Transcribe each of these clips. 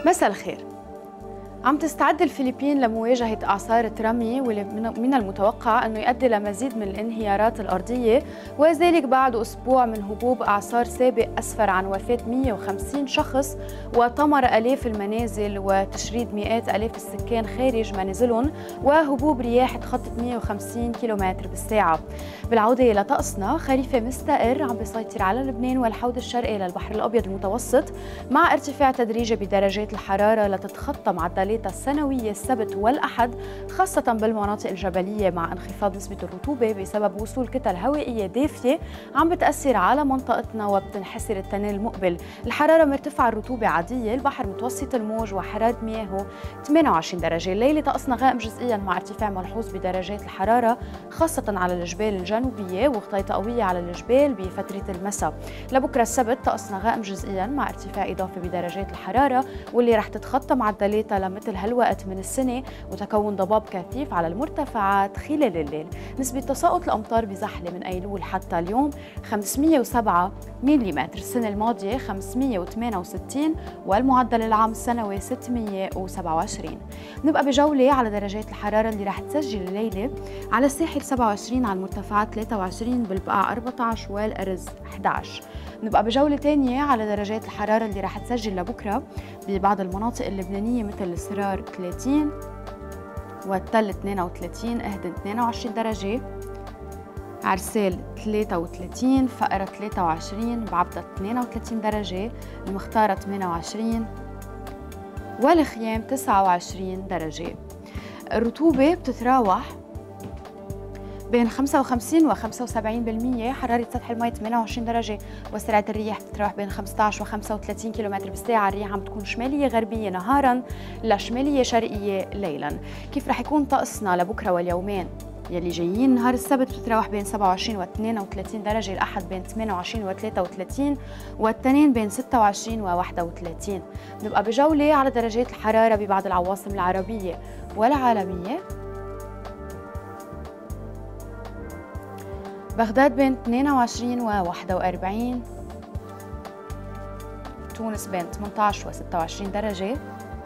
مساء الخير. عم تستعد الفلبين لمواجهة إعصار ترامي واللي من المتوقع أنه يؤدي لمزيد من الانهيارات الأرضية، وذلك بعد أسبوع من هبوب إعصار سابق أسفر عن وفاة 150 شخص ودمر آلاف المنازل وتشريد مئات آلاف السكان خارج منازلهم، وهبوب رياح تخطت 150 كيلومتر بالساعة. بالعودة لطقسنا، خريف مستقر عم بيسيطر على لبنان والحوض الشرقي للبحر الأبيض المتوسط، مع ارتفاع تدريجي بدرجات الحرارة لتتخطى معدلات السنوية السبت والأحد، خاصة بالمناطق الجبلية، مع انخفاض نسبة الرطوبة بسبب وصول كتل هوائية دافية عم بتأثر على منطقتنا وبتنحسر التنين المقبل. الحرارة مرتفعة، الرطوبة عادية، البحر متوسط الموج وحرارة مياهه 28 درجة. الليلة طقسنا غائم جزئيا مع ارتفاع ملحوظ بدرجات الحرارة خاصة على الجبال الجنوبية وغطية قوية على الجبال بفترة المساء. لبكرة السبت طقسنا غائم جزئيا مع ارتفاع إضافي بدرجات الحرارة واللي رح تتخطى معدلاتها لمثل هالوقت من السنة وتكون ضباب كثيف على المرتفعات خلال الليل. نسبة تساقط الأمطار بزحلة من أيلول حتى اليوم 507 ملم، السنة الماضية 568 والمعدل العام السنوي 627. نبقى بجولة على درجات الحرارة اللي رح تسجل الليلة على الساحل 27، على المرتفعات 23، بالبقاع 14 والأرز 11. نبقى بجولة تانية على درجات الحرارة اللي رح تسجل لبكرة ببعض المناطق اللبنانية مثل السرار 30 والتل 32، اهدن 22 درجة، عرسال 33، فقرة 23، بعبدة 32 درجة، المختارة 28 والخيام 29 درجة. الرطوبة بتتراوح بين 55 و 75%، حرارة سطح الماء 28 درجة، وسرعة الرياح بتتراوح بين 15 و 35 كم بالساعة. الرياح عم تكون شمالية غربية نهارا لشمالية شرقية ليلا. كيف رح يكون طقسنا لبكرة واليومين يلي جايين؟ نهار السبت بتتراوح بين 27 و 32 درجة، الأحد بين 28 و 33، والتنين بين 26 و 31. نبقى بجولة على درجات الحرارة ببعض العواصم العربية والعالمية. بغداد بين 22 و 41، تونس بين 18 و 26 درجة،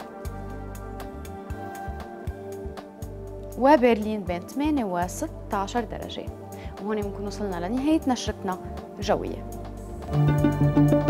وبرلين بين 8 و 16 درجة. وهون بنكون وصلنا لنهاية نشرتنا الجوية.